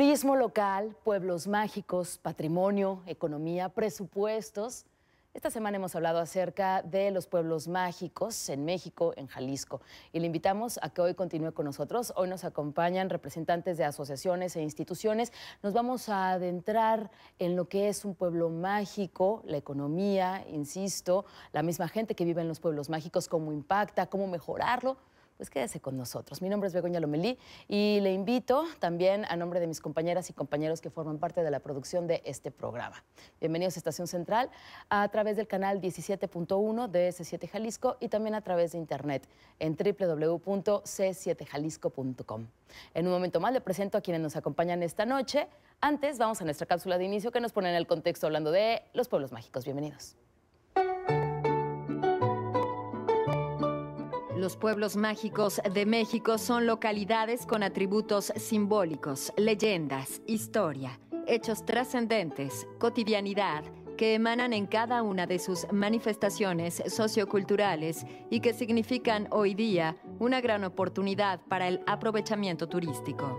Turismo local, pueblos mágicos, patrimonio, economía, presupuestos. Esta semana hemos hablado acerca de los pueblos mágicos en México, en Jalisco. Y le invitamos a que hoy continúe con nosotros. Hoy nos acompañan representantes de asociaciones e instituciones. Nos vamos a adentrar en lo que es un pueblo mágico, la economía, insisto, la misma gente que vive en los pueblos mágicos, cómo impacta, cómo mejorarlo. Pues quédese con nosotros. Mi nombre es Begoña Lomelí y le invito también a nombre de mis compañeras y compañeros que forman parte de la producción de este programa. Bienvenidos a Estación Central a través del canal 17.1 de C7 Jalisco y también a través de internet en www.c7jalisco.com. En un momento más le presento a quienes nos acompañan esta noche. Antes vamos a nuestra cápsula de inicio que nos pone en el contexto hablando de los pueblos mágicos. Bienvenidos. Los pueblos mágicos de México son localidades con atributos simbólicos, leyendas, historia, hechos trascendentes, cotidianidad, que emanan en cada una de sus manifestaciones socioculturales y que significan hoy día una gran oportunidad para el aprovechamiento turístico.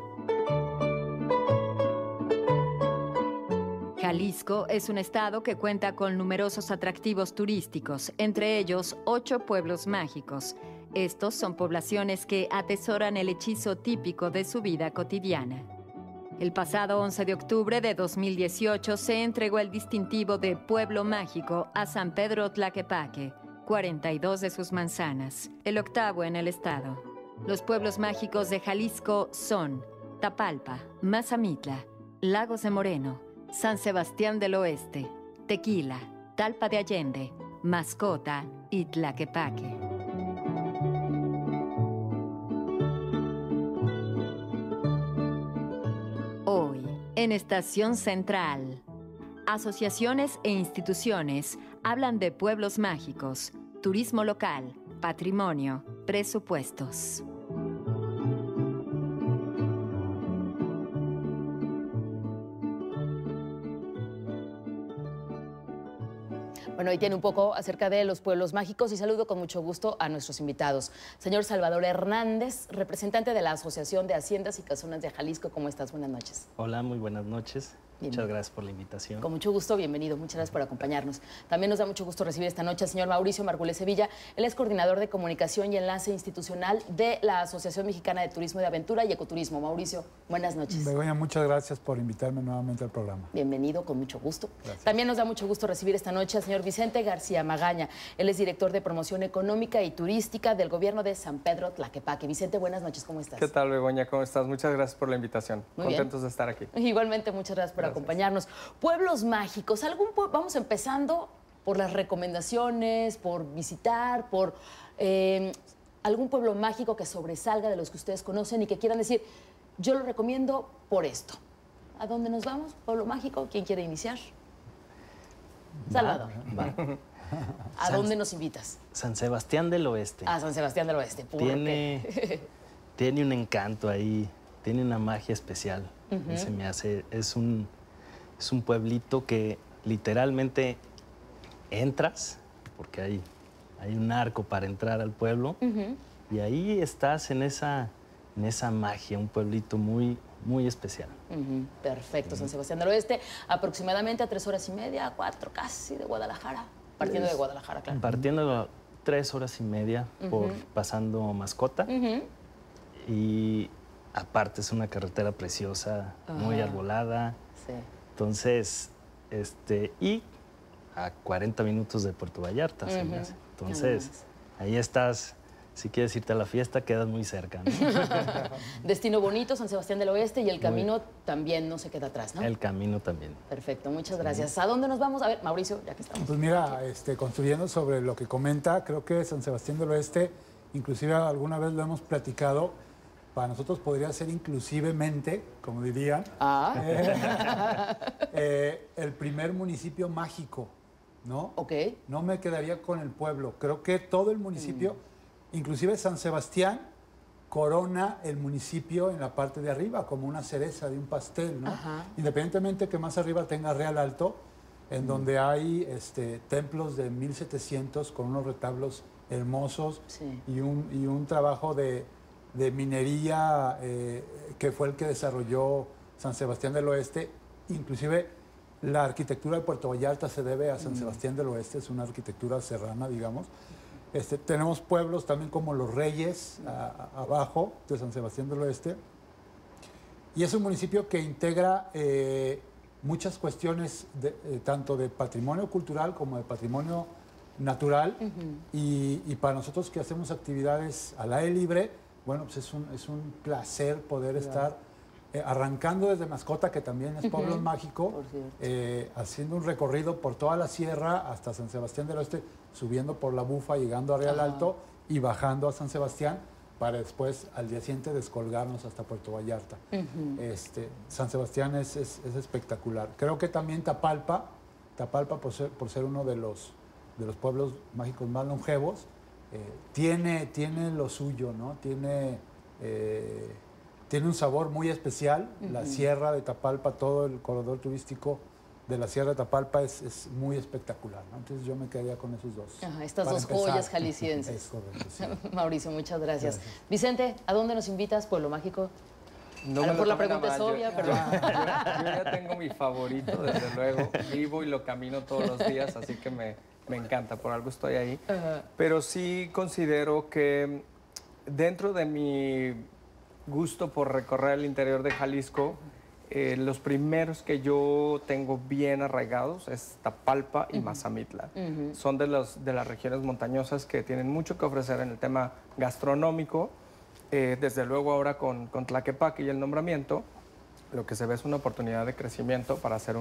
Jalisco es un estado que cuenta con numerosos atractivos turísticos, entre ellos 8 pueblos mágicos. Estos son poblaciones que atesoran el hechizo típico de su vida cotidiana. El pasado 11 de octubre de 2018 se entregó el distintivo de Pueblo Mágico a San Pedro Tlaquepaque, 42 de sus manzanas, el octavo en el estado. Los pueblos mágicos de Jalisco son Tapalpa, Mazamitla, Lagos de Moreno, San Sebastián del Oeste, Tequila, Talpa de Allende, Mascota y Tlaquepaque. Hoy, en Estación Central, asociaciones e instituciones hablan de pueblos mágicos, turismo local, patrimonio, presupuestos. Bueno, hoy tiene un poco acerca de los pueblos mágicos y saludo con mucho gusto a nuestros invitados. Señor Salvador Hernández, representante de la Asociación de Haciendas y Casonas de Jalisco. ¿Cómo estás? Buenas noches. Hola, muy buenas noches. Bienvenido. Muchas gracias por la invitación. Con mucho gusto, bienvenido. Muchas gracias por acompañarnos. También nos da mucho gusto recibir esta noche al señor Mauricio Margules Sevilla. Él es coordinador de comunicación y enlace institucional de la Asociación Mexicana de Turismo de Aventura y Ecoturismo. Mauricio, buenas noches. Begoña, muchas gracias por invitarme nuevamente al programa. Bienvenido, con mucho gusto. Gracias. También nos da mucho gusto recibir esta noche al señor Vicente García Magaña. Él es director de promoción económica y turística del gobierno de San Pedro Tlaquepaque. Vicente, buenas noches, ¿cómo estás? ¿Qué tal, Begoña? ¿Cómo estás? Muchas gracias por la invitación. Muy Contentos de estar aquí. Igualmente, muchas gracias por acompañarnos. Pueblos mágicos. Vamos empezando por las recomendaciones, por visitar, por algún pueblo mágico que sobresalga de los que ustedes conocen y que quieran decir, yo lo recomiendo por esto. ¿A dónde nos vamos? ¿Pueblo mágico? ¿Quién quiere iniciar? Salvador. ¿A dónde nos invitas? San Sebastián del Oeste. A San Sebastián del Oeste. ¿Por qué? Tiene un encanto ahí, tiene una magia especial. Se me hace, es un pueblito que literalmente entras, porque hay un arco para entrar al pueblo, y ahí estás en esa magia, un pueblito muy, muy especial. Perfecto, San Sebastián del Oeste, aproximadamente a 3 horas y media, 4 casi de Guadalajara, partiendo de Guadalajara, claro. Partiendo de 3 horas y media, pasando Mascota, y aparte es una carretera preciosa, muy arbolada. Sí. Entonces, y a 40 minutos de Puerto Vallarta, se me hace. Entonces, ahí estás, si quieres irte a la fiesta, quedas muy cerca, ¿no? Destino bonito, San Sebastián del Oeste, y el camino también no se queda atrás, ¿no? El camino también. Perfecto, muchas gracias. ¿A dónde nos vamos? A ver, Mauricio, ya que estamos. Pues mira, construyendo sobre lo que comenta, creo que San Sebastián del Oeste, inclusive alguna vez lo hemos platicado, para nosotros podría ser inclusivemente, como dirían, el primer municipio mágico, ¿no? Ok. No me quedaría con el pueblo. Creo que todo el municipio, inclusive San Sebastián, corona el municipio en la parte de arriba, como una cereza de un pastel, ¿no? Independientemente que más arriba tenga Real Alto, en donde hay templos de 1700 con unos retablos hermosos y un trabajo de minería que fue el que desarrolló San Sebastián del Oeste. Inclusive la arquitectura de Puerto Vallarta se debe a San Sebastián del Oeste, es una arquitectura serrana, digamos. Tenemos pueblos también como Los Reyes, abajo de San Sebastián del Oeste. Y es un municipio que integra muchas cuestiones, tanto de patrimonio cultural como de patrimonio natural. Y para nosotros que hacemos actividades al aire libre, bueno, pues es un placer poder estar arrancando desde Mascota, que también es pueblo mágico, haciendo un recorrido por toda la sierra hasta San Sebastián del Oeste, subiendo por la Bufa, llegando a Real Alto y bajando a San Sebastián, para después al día siguiente descolgarnos hasta Puerto Vallarta. San Sebastián es espectacular. Creo que también Tapalpa por ser uno de los pueblos mágicos más longevos, tiene lo suyo, ¿no? Tiene un sabor muy especial. La Sierra de Tapalpa, todo el corredor turístico de la Sierra de Tapalpa es muy espectacular, ¿no? Entonces yo me quedaría con esos dos. Estas dos joyas jaliscienses. Es correcto, sí. Mauricio, muchas gracias. Vicente, ¿a dónde nos invitas, Pueblo Mágico? No a lo mejor la tomen a pregunta es mal, obvia, pero... Yo ya tengo mi favorito, desde luego. Vivo y lo camino todos los días, así que me encanta, por algo estoy ahí. Pero sí considero que dentro de mi gusto por recorrer el interior de Jalisco, los primeros que yo tengo bien arraigados es Tapalpa y Mazamitla. Son de las regiones montañosas que tienen mucho que ofrecer en el tema gastronómico. Desde luego ahora con Tlaquepaque y el nombramiento, lo que se ve es una oportunidad de crecimiento para hacer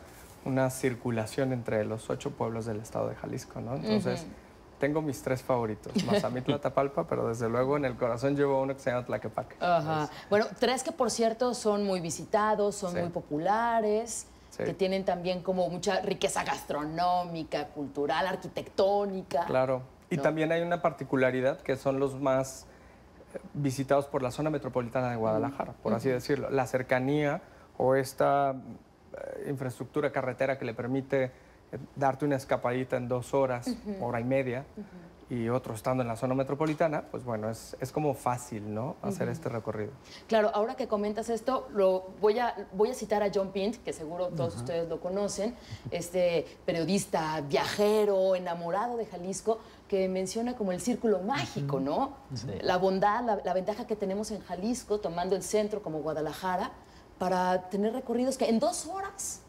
una circulación entre los 8 pueblos del estado de Jalisco, ¿no? Entonces, tengo mis 3 favoritos, Mazamitla, Tapalpa, pero desde luego en el corazón llevo uno que se llama Tlaquepaque. Bueno, 3 que por cierto son muy visitados, son muy populares, que tienen también como mucha riqueza gastronómica, cultural, arquitectónica. Claro, y ¿no? También hay una particularidad que son los más visitados por la zona metropolitana de Guadalajara, por así decirlo. La cercanía o esta infraestructura carretera que le permite darte una escapadita en 2 horas, hora y media, y otro estando en la zona metropolitana, pues bueno, es como fácil, ¿no? Hacer este recorrido. Claro, ahora que comentas esto, voy a citar a John Pint, que seguro todos ustedes lo conocen, este periodista, viajero, enamorado de Jalisco, que menciona como el círculo mágico, ¿no? Sí. La bondad, la ventaja que tenemos en Jalisco, tomando el centro como Guadalajara, para tener recorridos que en 2 horas,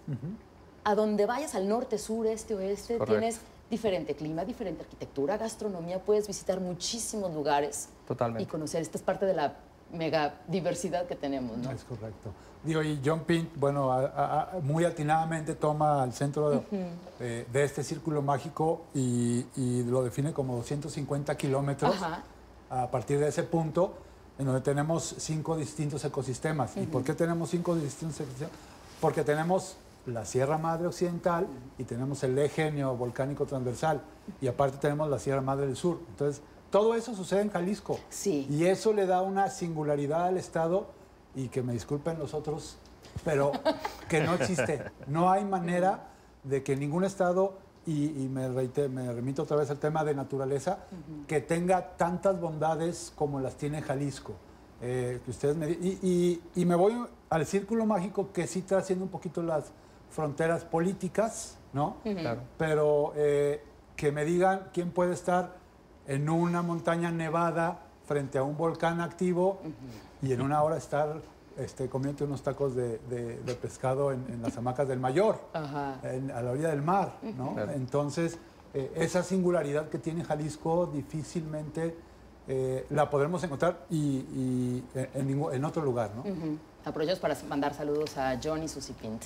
a donde vayas, al norte, sur, este, oeste, tienes diferente clima, diferente arquitectura, gastronomía, puedes visitar muchísimos lugares. Totalmente. Y conocer. Esta es parte de la mega diversidad que tenemos, ¿no? Es correcto. Digo, y John Pint, bueno, muy atinadamente toma el centro de este círculo mágico y lo define como 250 kilómetros a partir de ese punto, en donde tenemos 5 distintos ecosistemas. ¿Y por qué tenemos 5 distintos ecosistemas? Porque tenemos la Sierra Madre Occidental y tenemos el eje neovolcánico transversal. Y aparte tenemos la Sierra Madre del Sur. Entonces, todo eso sucede en Jalisco. Sí. Y eso le da una singularidad al Estado, y que me disculpen los otros, pero que no existe. No hay manera de que ningún Estado, y me remito otra vez al tema de naturaleza, que tenga tantas bondades como las tiene Jalisco. Que ustedes y me voy al círculo mágico, que sí está haciendo un poquito las fronteras políticas, ¿no? Claro. Pero que me digan quién puede estar en una montaña nevada frente a un volcán activo y en una hora estar comiendo unos tacos de pescado en las hamacas del Mayor, a la orilla del mar, ¿no? Claro. Entonces, esa singularidad que tiene Jalisco difícilmente la podremos encontrar en otro lugar, ¿no? Aprovechamos para mandar saludos a John y Susi Pint.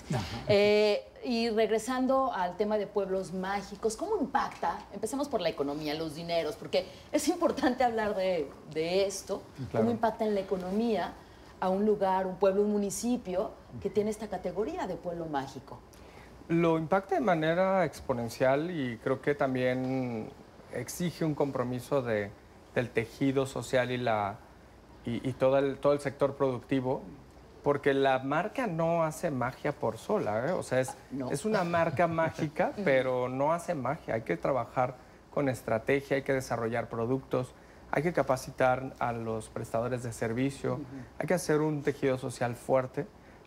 Y regresando al tema de pueblos mágicos, ¿cómo impacta? Empecemos por la economía, los dineros, porque es importante hablar de esto. Claro. ¿Cómo impacta en la economía a un lugar, un pueblo, un municipio que tiene esta categoría de pueblo mágico? Lo impacta de manera exponencial y creo que también exige un compromiso del tejido social y todo el sector productivo, porque la marca no hace magia por sola, ¿eh? O sea, es una marca mágica, pero no hace magia. Hay que trabajar con estrategia, hay que desarrollar productos, hay que capacitar a los prestadores de servicio, hay que hacer un tejido social fuerte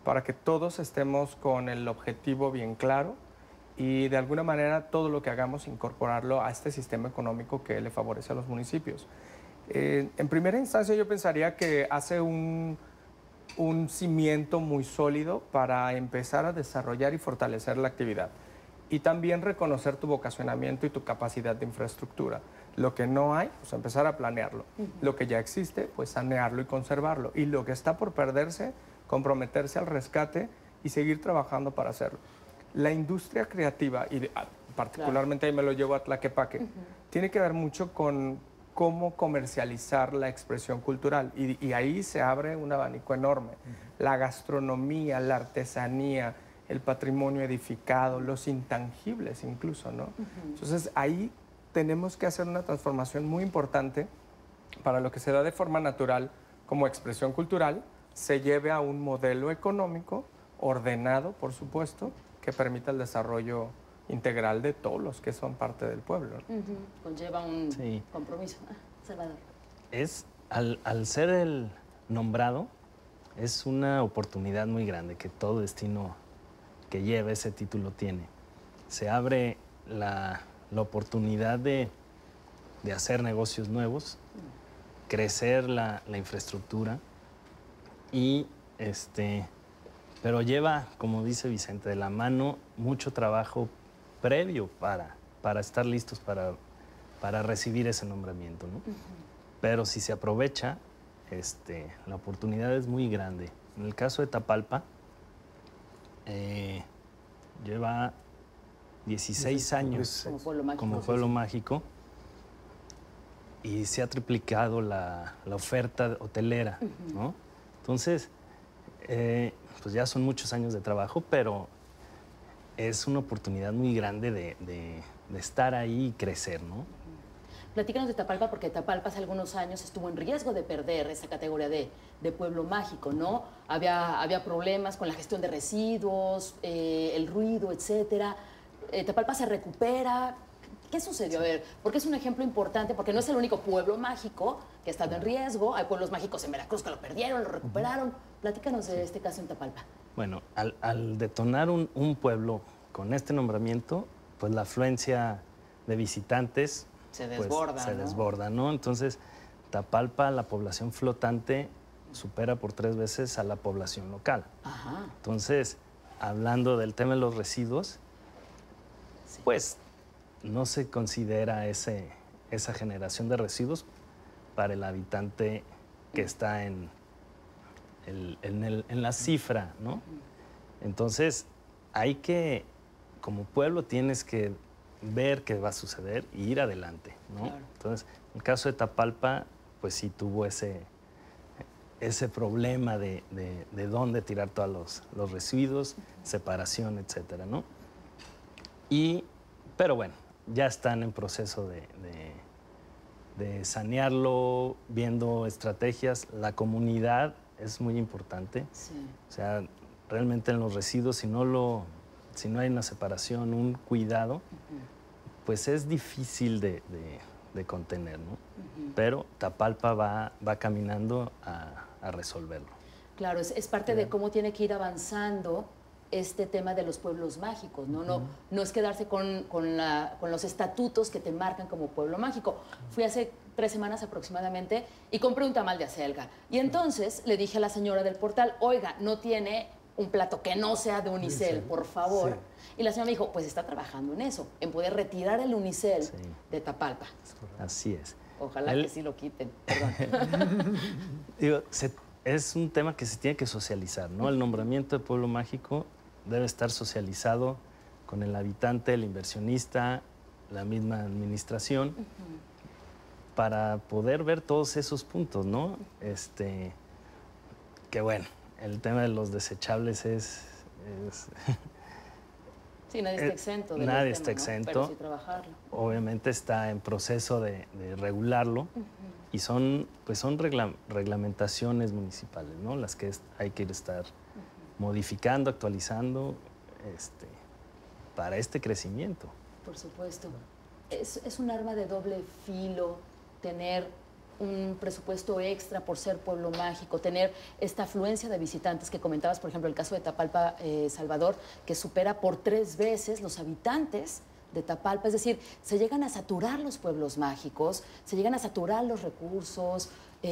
para que todos estemos con el objetivo bien claro y de alguna manera todo lo que hagamos incorporarlo a este sistema económico que le favorece a los municipios. En primera instancia yo pensaría que hace un cimiento muy sólido para empezar a desarrollar y fortalecer la actividad. Y también reconocer tu vocacionamiento y tu capacidad de infraestructura. Lo que no hay, pues empezar a planearlo. Lo que ya existe, pues sanearlo y conservarlo. Y lo que está por perderse, comprometerse al rescate y seguir trabajando para hacerlo. La industria creativa, y particularmente ahí me lo llevo a Tlaquepaque, tiene que ver mucho con cómo comercializar la expresión cultural. Y ahí se abre un abanico enorme. La gastronomía, la artesanía, el patrimonio edificado, los intangibles incluso, ¿no? Entonces ahí tenemos que hacer una transformación muy importante para lo que se da de forma natural como expresión cultural, se lleve a un modelo económico ordenado, por supuesto, que permita el desarrollo integral de todos los que son parte del pueblo. Conlleva un compromiso. Salvador. Al ser el nombrado, es una oportunidad muy grande que todo destino que lleve ese título tiene. Se abre la oportunidad de hacer negocios nuevos, crecer la infraestructura y pero lleva, como dice Vicente, de la mano mucho trabajo previo para estar listos para recibir ese nombramiento, ¿no? Pero si se aprovecha, la oportunidad es muy grande. En el caso de Tapalpa, lleva 16 años como pueblo mágico y se ha triplicado la oferta hotelera, ¿no? Entonces, pues ya son muchos años de trabajo, pero es una oportunidad muy grande de estar ahí y crecer, ¿no? Platícanos de Tapalpa, porque Tapalpa hace algunos años estuvo en riesgo de perder esa categoría de pueblo mágico, ¿no? Había problemas con la gestión de residuos, el ruido, etcétera. Tapalpa se recupera. ¿Qué sucedió? A ver, porque es un ejemplo importante, porque no es el único pueblo mágico que ha estado en riesgo. Hay pueblos mágicos en Veracruz que lo perdieron, lo recuperaron. Platícanos de este caso en Tapalpa. Bueno, al detonar un pueblo con este nombramiento, pues la afluencia de visitantes se desborda, se desborda, ¿no? Entonces, Tapalpa, la población flotante supera por 3 veces a la población local. Ajá. Entonces, hablando del tema de los residuos, pues no se considera esa generación de residuos para el habitante que está en la cifra, ¿no? Entonces, hay que, como pueblo, tienes que ver qué va a suceder y ir adelante, ¿no? Claro. Entonces, en el caso de Tapalpa, pues sí tuvo ese problema de dónde tirar todos los residuos, separación, etcétera, ¿no? Pero bueno, ya están en proceso de sanearlo, viendo estrategias. La comunidad es muy importante. Sí. O sea, realmente en los residuos, si no hay una separación, un cuidado, pues es difícil de contener, ¿no? Pero Tapalpa va caminando a resolverlo. Claro, es parte de cómo tiene que ir avanzando este tema de los pueblos mágicos, ¿no? No es quedarse con los estatutos que te marcan como pueblo mágico. Fui hace 3 semanas aproximadamente y compré un tamal de acelga. Y entonces le dije a la señora del portal, oiga, no tiene un plato que no sea de unicel, por favor. Sí. Y la señora me dijo, pues está trabajando en eso, en poder retirar el unicel de Tapalpa. Así es. Ojalá que sí lo quiten. Perdón. Digo, es un tema que se tiene que socializar, ¿no? El nombramiento de pueblo mágico debe estar socializado con el habitante, el inversionista, la misma administración, para poder ver todos esos puntos, ¿no? Que bueno, el tema de los desechables es sí, nadie está exento del nadie tema, está exento. Pero sí trabajarlo. Obviamente está en proceso de regularlo y son reglamentaciones municipales, ¿no? Las que hay que estar modificando, actualizando para este crecimiento. Por supuesto. Es un arma de doble filo tener un presupuesto extra por ser pueblo mágico, tener esta afluencia de visitantes que comentabas, por ejemplo, el caso de Tapalpa, Salvador, que supera por 3 veces los habitantes de Tapalpa? Es decir, se llegan a saturar los pueblos mágicos, se llegan a saturar los recursos.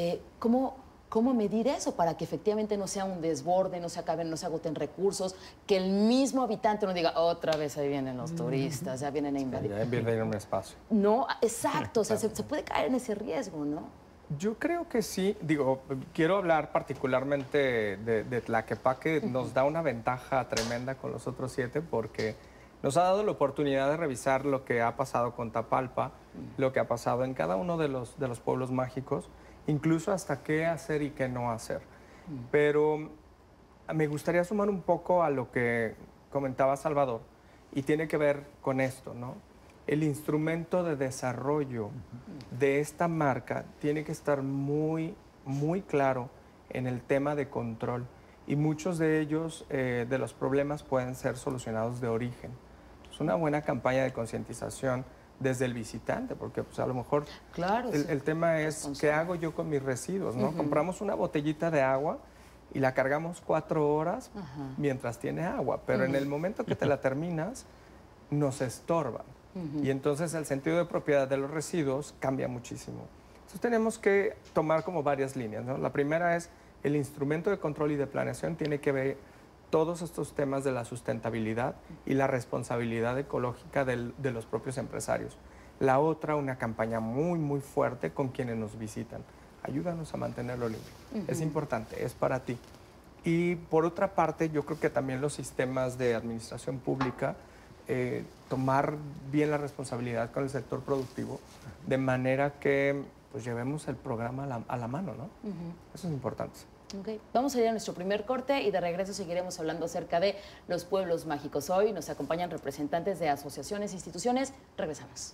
¿Cómo medir eso para que efectivamente no sea un desborde, no se acaben, no se agoten recursos, que el mismo habitante no diga, otra vez ahí vienen los turistas, ya vienen a invadir? Ya invierten en un espacio. No, exacto, o sea, se puede caer en ese riesgo, ¿no? Yo creo que sí. Digo, quiero hablar particularmente de Tlaquepaque. Nos da una ventaja tremenda con los otros 7 porque nos ha dado la oportunidad de revisar lo que ha pasado con Tapalpa, lo que ha pasado en cada uno de los pueblos mágicos, incluso hasta qué hacer y qué no hacer. Pero me gustaría sumar un poco a lo que comentaba Salvador, y tiene que ver con esto, ¿no? El instrumento de desarrollo de esta marca tiene que estar muy, muy claro en el tema de control, y muchos de ellos, de los problemas, pueden ser solucionados de origen. Es una buena campaña de concientización desde el visitante, porque pues, a lo mejor claro, el tema es qué hago yo con mis residuos, ¿no? Compramos una botellita de agua y la cargamos 4 horas mientras tiene agua, pero en el momento que te la terminas, nos estorba. Y entonces el sentido de propiedad de los residuos cambia muchísimo. Entonces tenemos que tomar como varias líneas, ¿no? La primera es el instrumento de control y de planeación tiene que ver todos estos temas de la sustentabilidad y la responsabilidad ecológica de los propios empresarios. La otra, una campaña muy, muy fuerte con quienes nos visitan. Ayúdanos a mantenerlo limpio. Es importante, es para ti. Y por otra parte, yo creo que también los sistemas de administración pública, tomar bien la responsabilidad con el sector productivo, de manera que pues, llevemos el programa a la mano, ¿no? Eso es importante. Okay. Vamos a ir a nuestro primer corte y de regreso seguiremos hablando acerca de los pueblos mágicos. Hoy nos acompañan representantes de asociaciones e instituciones. Regresamos.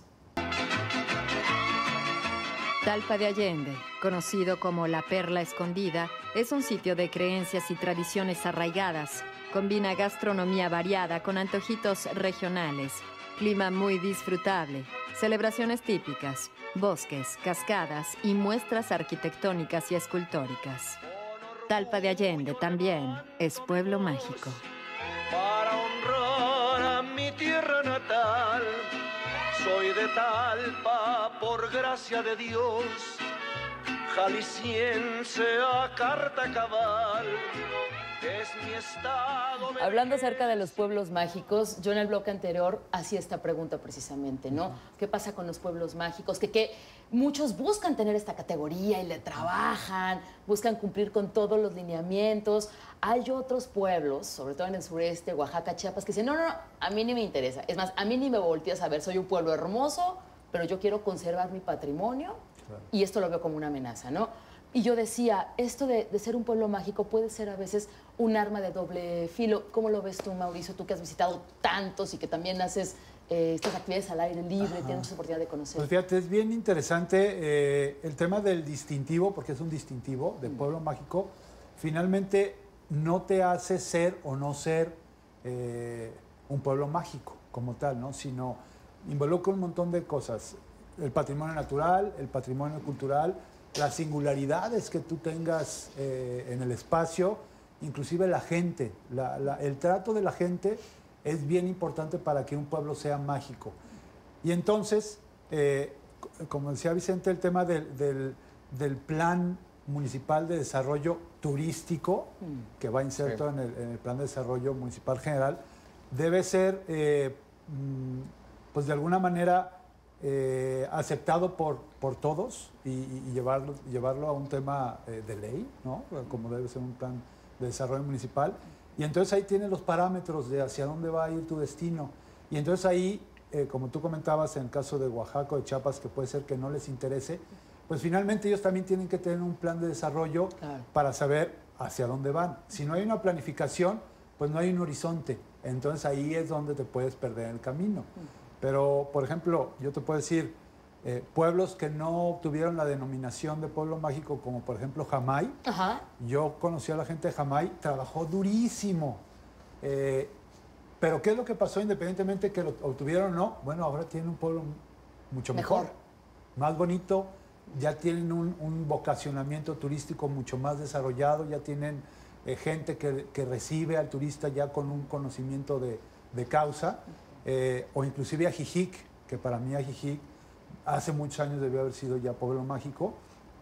Talpa de Allende, conocido como La Perla Escondida, es un sitio de creencias y tradiciones arraigadas. Combina gastronomía variada con antojitos regionales, clima muy disfrutable, celebraciones típicas, bosques, cascadas y muestras arquitectónicas y escultóricas. Talpa de Allende también es pueblo mágico. Para honrar a mi tierra natal, soy de Talpa por gracia de Dios, jalisciense a carta cabal. Es mi estado. Hablando acerca de los pueblos mágicos, yo en el bloque anterior hacía esta pregunta precisamente, ¿no? ¿Qué pasa con los pueblos mágicos? Que muchos buscan tener esta categoría y le trabajan, buscan cumplir con todos los lineamientos. Hay otros pueblos, sobre todo en el sureste, Oaxaca, Chiapas, que dicen, no, a mí ni me interesa. Es más, a mí ni me volteas a ver, soy un pueblo hermoso, pero yo quiero conservar mi patrimonio y esto lo veo como una amenaza, ¿no? Y yo decía, esto de ser un pueblo mágico puede ser a veces un arma de doble filo. ¿Cómo lo ves tú, Mauricio? Tú que has visitado tantos y que también haces estas actividades al aire libre, tienes mucha oportunidad de conocer. Pues fíjate, es bien interesante el tema del distintivo, porque es un distintivo de pueblo mágico. Finalmente no te hace ser o no ser un pueblo mágico como tal, ¿no? Sino involucra un montón de cosas. El patrimonio natural, el patrimonio cultural, las singularidades que tú tengas en el espacio, inclusive la gente, el trato de la gente es bien importante para que un pueblo sea mágico. Y entonces, como decía Vicente, el tema del plan municipal de desarrollo turístico, que va inserto en el plan de desarrollo municipal general, debe ser, pues de alguna manera, aceptado por todos y llevarlo a un tema de ley, ¿no? Como debe ser un plan de desarrollo municipal. Y entonces ahí tienes los parámetros de hacia dónde va a ir tu destino. Y entonces ahí, como tú comentabas en el caso de Oaxaca o de Chiapas, que puede ser que no les interese, pues finalmente ellos también tienen que tener un plan de desarrollo para saber hacia dónde van. Si no hay una planificación, pues no hay un horizonte. Entonces ahí es donde te puedes perder el camino. Pero, por ejemplo, yo te puedo decir, pueblos que no obtuvieron la denominación de pueblo mágico, como por ejemplo Jamay. Yo conocí a la gente de Jamay, trabajó durísimo. Pero ¿qué es lo que pasó independientemente que lo obtuvieron o no? Bueno, ahora tienen un pueblo mucho mejor, más bonito, ya tienen un vocacionamiento turístico mucho más desarrollado, ya tienen gente que recibe al turista ya con un conocimiento de causa, o inclusive Ajijic, que para mí Ajijic hace muchos años debió haber sido ya pueblo mágico,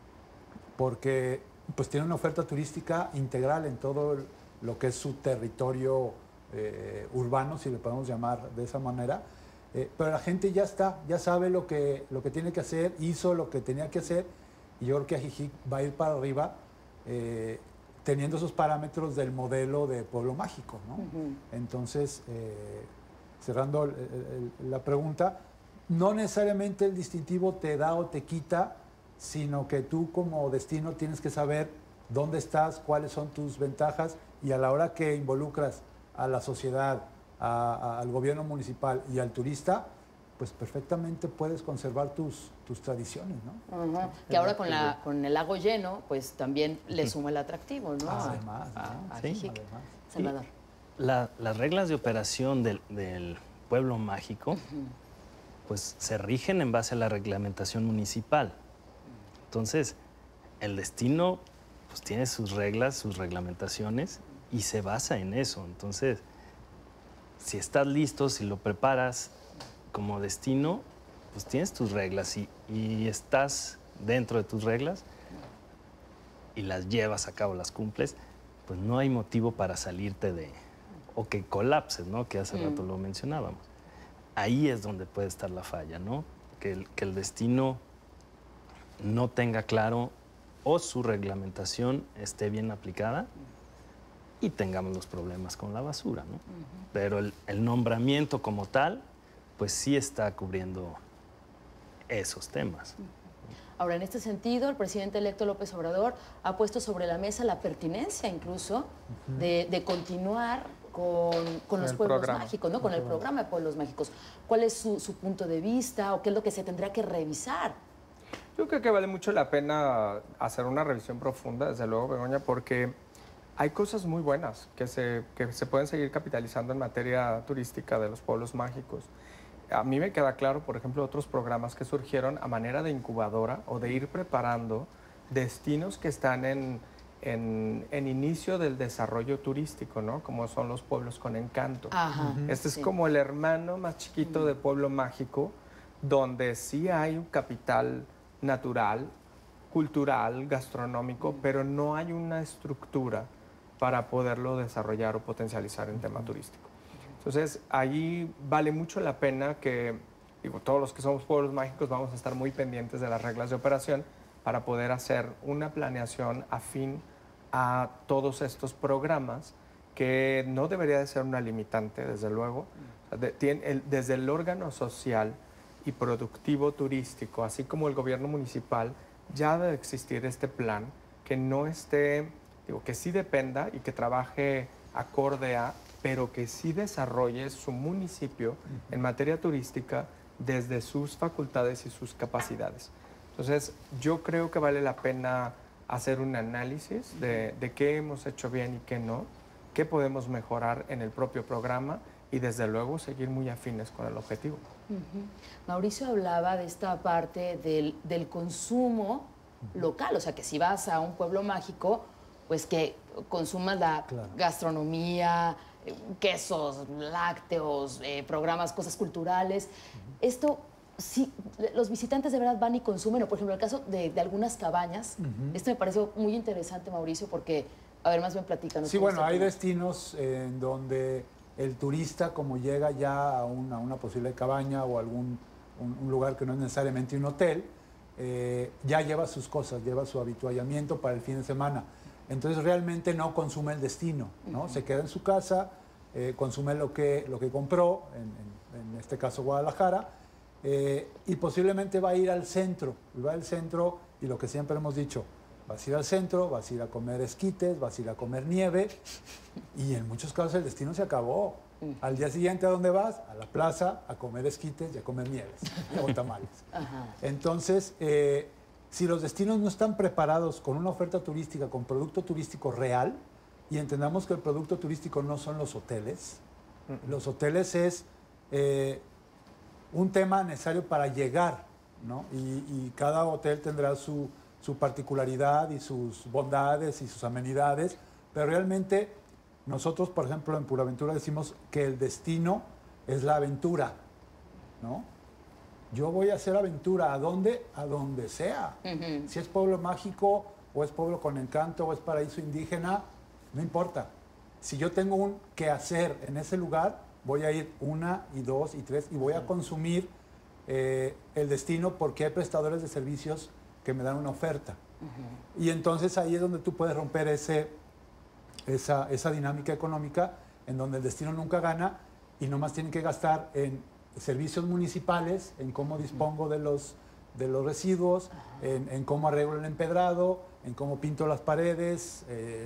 porque pues tiene una oferta turística integral en todo lo que es su territorio urbano, si le podemos llamar de esa manera. Pero la gente ya sabe lo que tiene que hacer, hizo lo que tenía que hacer, y yo creo que Ajijic va a ir para arriba teniendo esos parámetros del modelo de pueblo mágico, ¿no? Entonces, cerrando la pregunta, no necesariamente el distintivo te da o te quita, sino que tú como destino tienes que saber dónde estás, cuáles son tus ventajas, y a la hora que involucras a la sociedad, al gobierno municipal y al turista, pues perfectamente puedes conservar tus tradiciones, ¿no? Que ahora con el lago lleno, pues también le suma el atractivo, ¿no? Además, ¿no? Ajijic. Salvador. Las reglas de operación del pueblo mágico, pues se rigen en base a la reglamentación municipal. Entonces, el destino pues tiene sus reglas, sus reglamentaciones, y se basa en eso. Entonces, si estás listo, si lo preparas como destino, pues tienes tus reglas y estás dentro de tus reglas y las llevas a cabo, las cumples, pues no hay motivo para salirte o que colapses, ¿no? Que hace rato lo mencionábamos. Ahí es donde puede estar la falla, ¿no? Que el destino no tenga claro o su reglamentación esté bien aplicada y tengamos los problemas con la basura, ¿no? Pero el nombramiento como tal, pues sí está cubriendo esos temas. Ahora, en este sentido, el presidente electo López Obrador ha puesto sobre la mesa la pertinencia incluso de continuar con los pueblos mágicos, ¿no? Con el programa de pueblos mágicos. ¿Cuál es su punto de vista o qué es lo que se tendrá que revisar? Yo creo que vale mucho la pena hacer una revisión profunda, desde luego, Begoña, porque hay cosas muy buenas que se pueden seguir capitalizando en materia turística de los pueblos mágicos. A mí me queda claro, por ejemplo, otros programas que surgieron a manera de incubadora o de ir preparando destinos que están en inicio del desarrollo turístico, ¿no? Como son los pueblos con encanto. Este es como el hermano más chiquito de pueblo mágico, donde sí hay un capital natural, cultural, gastronómico, pero no hay una estructura para poderlo desarrollar o potencializar en tema turístico. Entonces, ahí vale mucho la pena que, todos los que somos pueblos mágicos vamos a estar muy pendientes de las reglas de operación para poder hacer una planeación afín a todos estos programas, que no debería de ser una limitante, desde luego. Desde el órgano social y productivo turístico, así como el gobierno municipal, ya debe existir este plan que no esté, que sí dependa y que trabaje acorde a, pero que sí desarrolle su municipio en materia turística desde sus facultades y sus capacidades. Entonces, yo creo que vale la pena hacer un análisis de qué hemos hecho bien y qué no, qué podemos mejorar en el propio programa y, desde luego, seguir muy afines con el objetivo. Mauricio hablaba de esta parte del consumo local, o sea, que si vas a un pueblo mágico, pues que consumas la gastronomía, quesos, lácteos, programas, cosas culturales. Esto, sí, los visitantes de verdad van y consumen, o por ejemplo, el caso de algunas cabañas. Esto me pareció muy interesante, Mauricio, porque, a ver, más bien platícanos. Sí, bueno, hay destinos en donde el turista, como llega ya a una posible cabaña o un lugar que no es necesariamente un hotel, ya lleva sus cosas, lleva su habituallamiento para el fin de semana. Entonces realmente no consume el destino, ¿no? Se queda en su casa, consume lo que compró, en este caso Guadalajara, y posiblemente va a ir al centro. Y va al centro, y lo que siempre hemos dicho, vas a ir al centro, vas a ir a comer esquites, vas a ir a comer nieve, y en muchos casos el destino se acabó. Al día siguiente, ¿a dónde vas? A la plaza, a comer esquites y a comer nieves o tamales. Entonces, si los destinos no están preparados con una oferta turística, con producto turístico real, y entendamos que el producto turístico no son los hoteles, los hoteles es un tema necesario para llegar ¿no? Y cada hotel tendrá su particularidad y sus bondades y sus amenidades, pero realmente nosotros, por ejemplo, en Pura Aventura decimos que el destino es la aventura, ¿no? Yo voy a hacer aventura, ¿a dónde? A donde sea. Si es pueblo mágico, o es pueblo con encanto, o es paraíso indígena, no importa. Si yo tengo un qué hacer en ese lugar, voy a ir 1, 2 y 3 y voy a consumir el destino porque hay prestadores de servicios que me dan una oferta. Y entonces ahí es donde tú puedes romper esa dinámica económica en donde el destino nunca gana y nomás tienen que gastar en servicios municipales, en cómo dispongo de los residuos, en cómo arreglo el empedrado, en cómo pinto las paredes,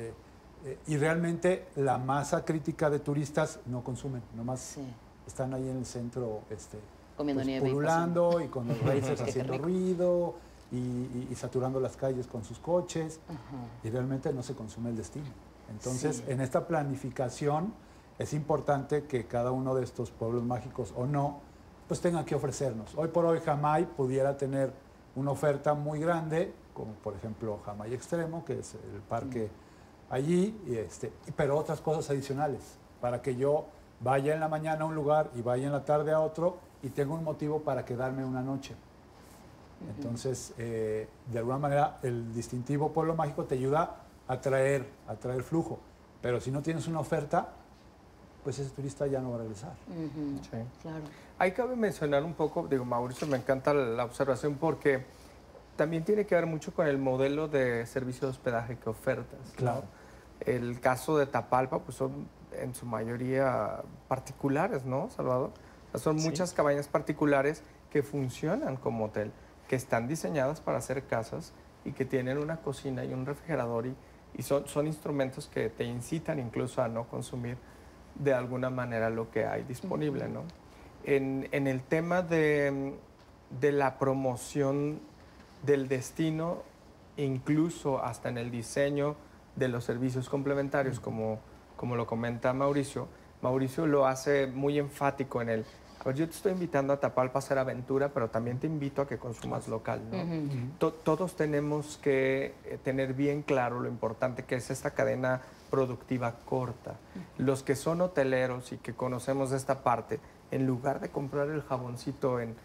y realmente la masa crítica de turistas no consumen, nomás están ahí en el centro comiendo pues, nieve pululando y con los racers haciendo ruido y saturando las calles con sus coches, y realmente no se consume el destino. Entonces, en esta planificación es importante que cada uno de estos pueblos mágicos o no, pues tengan que ofrecernos. Hoy por hoy Jamay pudiera tener una oferta muy grande, como por ejemplo Jamay Extremo, que es el parque allí, pero otras cosas adicionales, para que yo vaya en la mañana a un lugar y vaya en la tarde a otro y tenga un motivo para quedarme una noche. Entonces, de alguna manera, el distintivo pueblo mágico te ayuda a traer flujo, pero si no tienes una oferta, pues ese turista ya no va a regresar. Sí. Claro. Ahí cabe mencionar un poco, digo, Mauricio, me encanta la observación porque también tiene que ver mucho con el modelo de servicio de hospedaje que ofertas, ¿no? Claro. El caso de Tapalpa, pues son en su mayoría particulares, ¿no, Salvador? O sea, son muchas cabañas particulares que funcionan como hotel, que están diseñadas para hacer casas y que tienen una cocina y un refrigerador y son instrumentos que te incitan incluso a no consumir de alguna manera lo que hay disponible, ¿no? En el tema de la promoción del destino, incluso hasta en el diseño de los servicios complementarios, como lo comenta Mauricio lo hace muy enfático en el, a ver, yo te estoy invitando a Tapalpa a hacer aventura, pero también te invito a que consumas local, ¿no? Todos tenemos que tener bien claro lo importante que es esta cadena productiva corta. Los que son hoteleros y que conocemos esta parte, en lugar de comprar el jaboncito en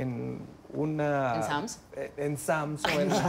Sam's? En Sam's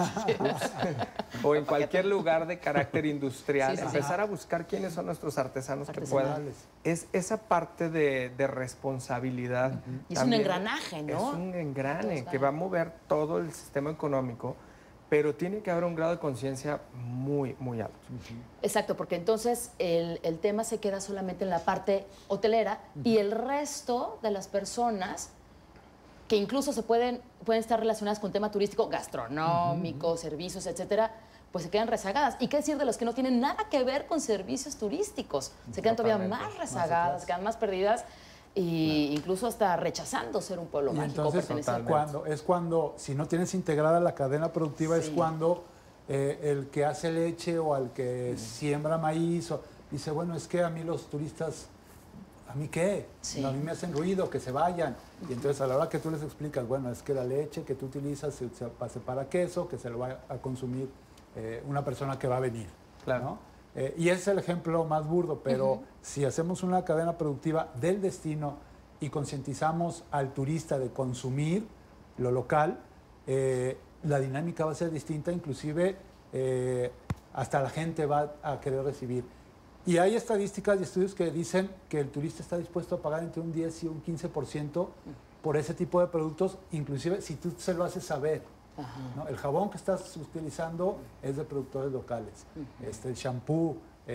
o en cualquier lugar de carácter industrial, empezar a buscar quiénes son nuestros artesanos que puedan. Es esa parte de responsabilidad. Y es un engranaje, ¿no? Es un engrane que va a mover todo el sistema económico, pero tiene que haber un grado de conciencia muy, muy alto. Exacto, porque entonces el tema se queda solamente en la parte hotelera y el resto de las personas que incluso pueden estar relacionadas con tema turístico, gastronómico, servicios, etcétera, pues se quedan rezagadas. ¿Y qué decir de los que no tienen nada que ver con servicios turísticos? Se quedan todavía más rezagadas, se quedan más perdidas e incluso hasta rechazando ser un pueblo mágico. Entonces, cuando, si no tienes integrada la cadena productiva, es cuando el que hace leche o al que siembra maíz dice, bueno, es que a mí los turistas, ¿a mí qué? No, a mí me hacen ruido, que se vayan. Y entonces a la hora que tú les explicas, bueno, es que la leche que tú utilizas se pase para queso, que se lo va a consumir una persona que va a venir. Claro. ¿no? Y ese es el ejemplo más burdo, pero si hacemos una cadena productiva del destino y concientizamos al turista de consumir lo local, la dinámica va a ser distinta, inclusive hasta la gente va a querer recibir. Y hay estadísticas y estudios que dicen que el turista está dispuesto a pagar entre un 10 y un 15% por ese tipo de productos, inclusive si tú se lo haces saber. ¿no? El jabón que estás utilizando es de productores locales. El shampoo,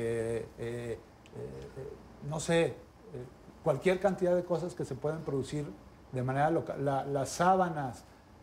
no sé, cualquier cantidad de cosas que se pueden producir de manera local. Las sábanas,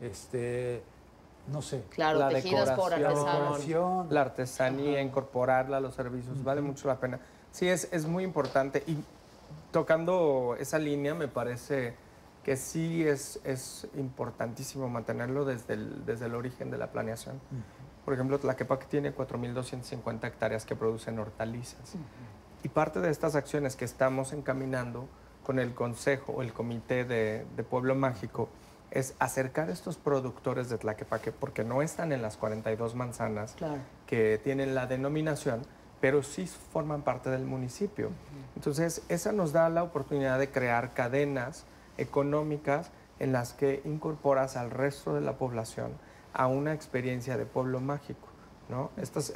no sé. Claro, la tejidas por decoración, la artesanía, incorporarla a los servicios, vale mucho la pena. Sí, es muy importante. Y tocando esa línea, me parece que sí es importantísimo mantenerlo desde el origen de la planeación. Por ejemplo, Tlaquepaque tiene 4.250 hectáreas que producen hortalizas. Y parte de estas acciones que estamos encaminando con el Consejo o el Comité de Pueblo Mágico es acercar estos productores de Tlaquepaque, porque no están en las 42 manzanas que tienen la denominación, pero sí forman parte del municipio. Entonces, esa nos da la oportunidad de crear cadenas económicas en las que incorporas al resto de la población a una experiencia de pueblo mágico, ¿no? Estas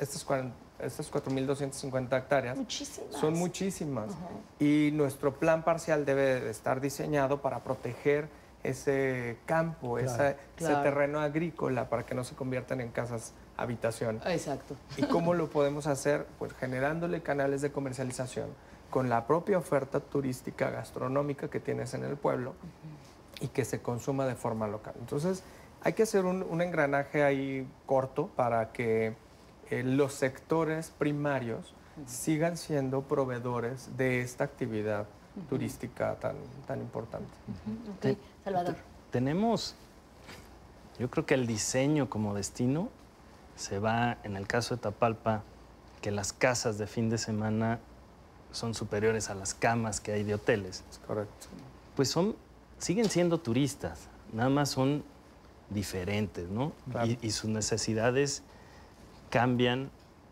4.250 hectáreas son muchísimas. Y nuestro plan parcial debe de estar diseñado para proteger ese campo, ese terreno agrícola, para que no se conviertan en casas habitación. Exacto. ¿Y cómo lo podemos hacer? Pues generándole canales de comercialización con la propia oferta turística gastronómica que tienes en el pueblo y que se consuma de forma local. Entonces, hay que hacer un engranaje ahí corto para que los sectores primarios sigan siendo proveedores de esta actividad turística tan importante. Ok, Salvador. Tenemos, yo creo que el diseño como destino se va, en el caso de Tapalpa, que las casas de fin de semana son superiores a las camas que hay de hoteles. Es correcto. Pues siguen siendo turistas, nada más son diferentes, ¿no? Claro. Y sus necesidades cambian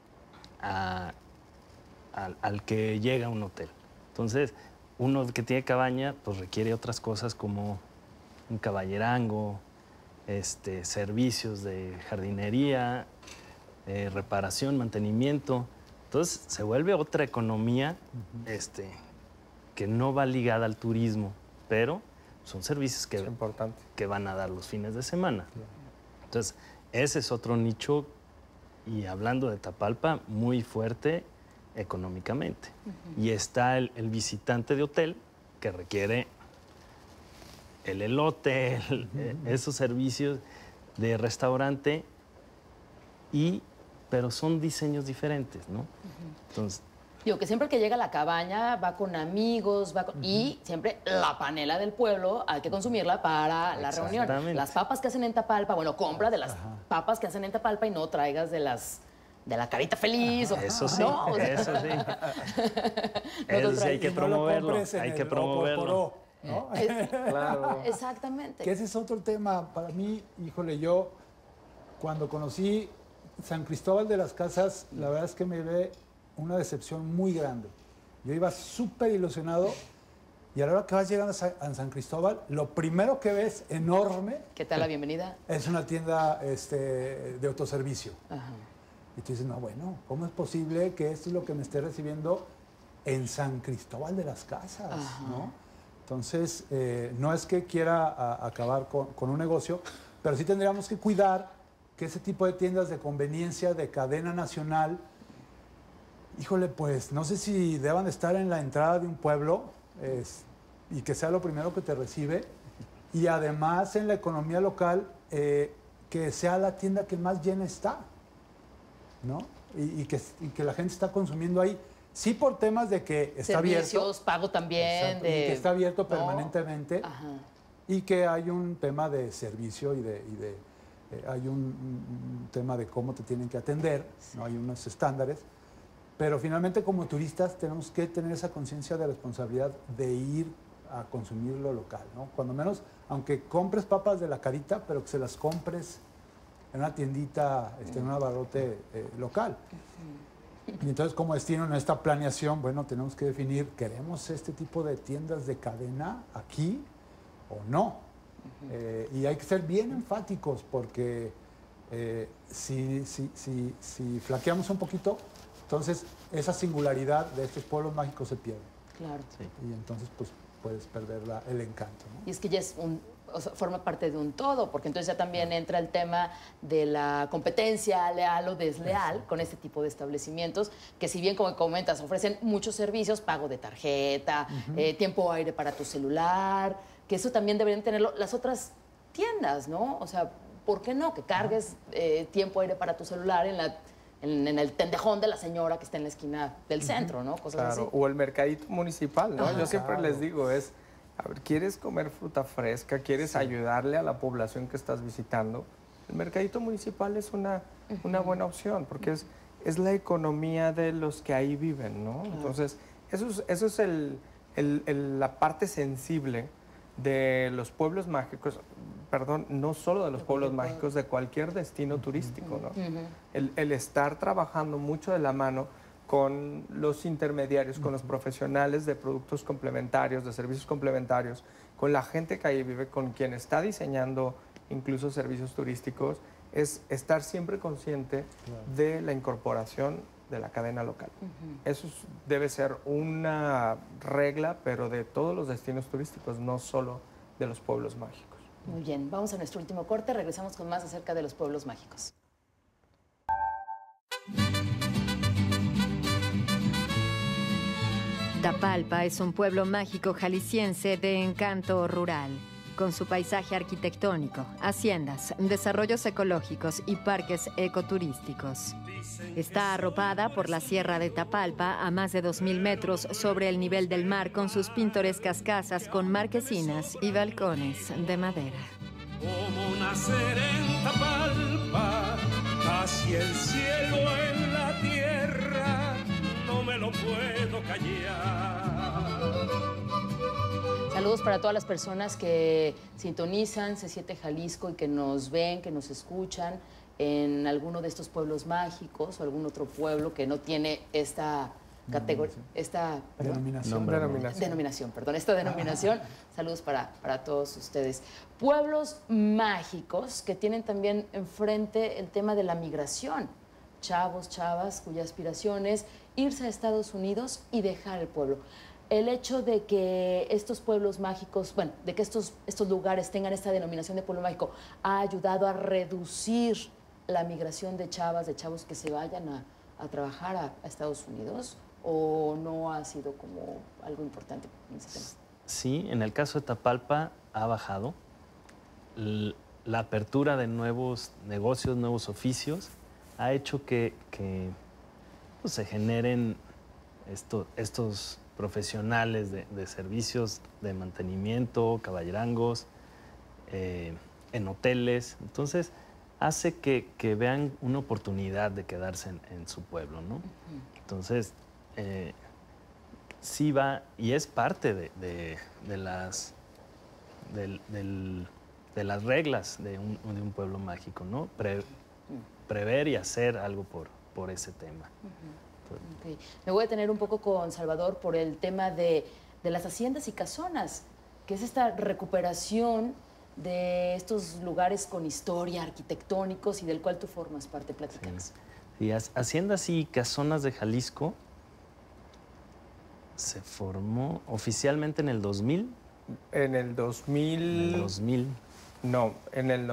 al que llega a un hotel. Entonces, uno que tiene cabaña, pues requiere otras cosas como un caballerango, servicios de jardinería, reparación, mantenimiento. Entonces, se vuelve otra economía que no va ligada al turismo, pero son servicios que van a dar los fines de semana. Entonces, ese es otro nicho, y hablando de Tapalpa, muy fuerte económicamente. Y está el visitante de hotel, que requiere el elote, esos servicios de restaurante, pero son diseños diferentes, ¿no? Entonces, digo que siempre que llega a la cabaña va con amigos, y siempre la panela del pueblo hay que consumirla para la reunión. Las papas que hacen en Tapalpa, bueno, compra de las papas que hacen en Tapalpa y no traigas de la carita feliz. Eso sí, no, eso sí. Eso sí hay que promoverlo, hay que promoverlo. ¿no? Claro. Exactamente. Que ese es otro tema para mí. Híjole, yo cuando conocí San Cristóbal de las Casas, la verdad es que me llevé una decepción muy grande. Yo iba súper ilusionado, y a la hora que vas llegando a San Cristóbal, lo primero que ves enorme... ¿Qué tal la bienvenida? Es una tienda de autoservicio. Ajá. Y tú dices, no, bueno, ¿cómo es posible que esto es lo que me esté recibiendo en San Cristóbal de las Casas? ¿No? Entonces, no es que quiera acabar con un negocio, pero sí tendríamos que cuidar que ese tipo de tiendas de conveniencia, de cadena nacional, híjole, pues no sé si deban estar en la entrada de un pueblo y que sea lo primero que te recibe, y además en la economía local que sea la tienda que más llena está, ¿no? Y que la gente está consumiendo ahí, sí, por temas de que está abierto. Servicios, pago también. Exacto, y que está abierto permanentemente, y que hay un tema de servicio y hay un tema de cómo te tienen que atender, ¿no? Hay unos estándares. Pero finalmente, como turistas, tenemos que tener esa conciencia de responsabilidad de ir a consumir lo local, ¿no? Cuando menos, aunque compres papas de la carita, pero que se las compres en una tiendita, en un abarrote local. Y entonces, como destino en esta planeación, bueno, tenemos que definir, ¿queremos este tipo de tiendas de cadena aquí o no? Y hay que ser bien enfáticos, porque si flaqueamos un poquito, entonces esa singularidad de estos pueblos mágicos se pierde. Claro. Sí. Y entonces pues puedes perder el encanto, ¿no? Y es que ya forma parte de un todo, porque entonces ya también entra el tema de la competencia leal o desleal con este tipo de establecimientos, que si bien, como comentas, ofrecen muchos servicios, pago de tarjeta, tiempo aire para tu celular, que eso también deberían tenerlo las otras tiendas, ¿no? O sea, ¿por qué no? Que cargues tiempo aire para tu celular en el tendejón de la señora que está en la esquina del centro, ¿no? Cosas así. O el mercadito municipal, ¿no? Yo siempre les digo, a ver, ¿quieres comer fruta fresca? ¿Quieres ayudarle a la población que estás visitando? El mercadito municipal es una buena opción, porque es la economía de los que ahí viven, ¿no? Entonces, eso es la parte sensible de los pueblos mágicos, perdón, no solo de los pueblos mágicos, de cualquier destino turístico, ¿no? El estar trabajando mucho de la mano con los intermediarios, con los profesionales de productos complementarios, de servicios complementarios, con la gente que ahí vive, con quien está diseñando incluso servicios turísticos, es estar siempre consciente de la incorporación de la cadena local. Eso debe ser una regla, pero de todos los destinos turísticos, no solo de los pueblos mágicos. Muy bien, vamos a nuestro último corte, regresamos con más acerca de los pueblos mágicos. Tapalpa es un pueblo mágico jalisciense de encanto rural, con su paisaje arquitectónico, haciendas, desarrollos ecológicos y parques ecoturísticos. Está arropada por la Sierra de Tapalpa a más de 2.000 metros sobre el nivel del mar, con sus pintorescas casas con marquesinas y balcones de madera. Como nacer en Tapalpa, casi el cielo en la tierra, no me lo puedo callar. Saludos para todas las personas que sintonizan C7 Jalisco y que nos ven, que nos escuchan en alguno de estos pueblos mágicos o algún otro pueblo que no tiene esta categoría, esta denominación. Saludos para todos ustedes. Pueblos mágicos que tienen también enfrente el tema de la migración. Chavos, chavas, cuya aspiración es irse a Estados Unidos y dejar el pueblo. El hecho de que estos pueblos mágicos, bueno, de que estos lugares tengan esta denominación de pueblo mágico, ha ayudado a reducir la migración de chavas, de chavos que se vayan a trabajar a Estados Unidos, ¿o no ha sido como algo importante en ese tema? Sí, en el caso de Tapalpa ha bajado. La apertura de nuevos negocios, nuevos oficios, ha hecho que pues, se generen estos profesionales de servicios de mantenimiento, caballerangos, en hoteles. Entonces, hace que vean una oportunidad de quedarse en su pueblo, ¿no? Entonces, sí va, y es parte de las reglas de un pueblo mágico, ¿no? Prever y hacer algo por ese tema. Okay. Me voy a detener un poco con Salvador por el tema de las haciendas y casonas, que es esta recuperación de estos lugares con historia, arquitectónicos y del cual tú formas parte. Platícanos. Sí, Haciendas y Casonas de Jalisco se formó oficialmente en el 2000. En el 2000... En el 2000. No, en el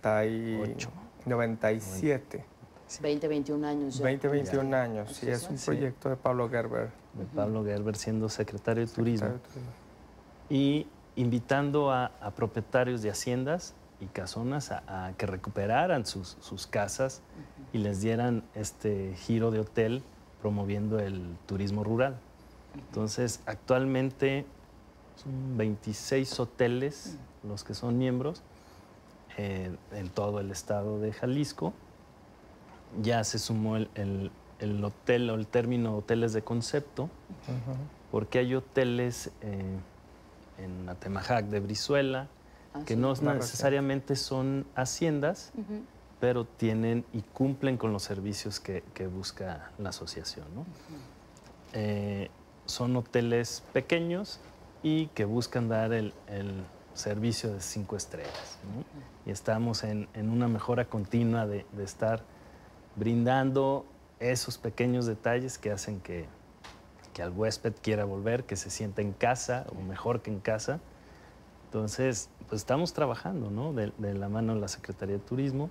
97. 20, 21 años ya. 20, 21 años, sí, es un proyecto de Pablo Gerber. De Pablo Gerber siendo secretario de Turismo. Y invitando a propietarios de haciendas y casonas a que recuperaran sus casas y les dieran este giro de hotel promoviendo el turismo rural. Entonces, actualmente son 26 hoteles los que son miembros en todo el estado de Jalisco. Ya se sumó el hotel o el término hoteles de concepto, porque hay hoteles en Atemajac de Brizuela, que no necesariamente son haciendas, pero tienen y cumplen con los servicios que busca la asociación, ¿no? Son hoteles pequeños y que buscan dar el servicio de 5 estrellas, ¿no? Y estamos en una mejora continua de estar brindando esos pequeños detalles que hacen que al huésped quiera volver, que se sienta en casa o mejor que en casa. Entonces, pues estamos trabajando, ¿no? De la mano de la Secretaría de Turismo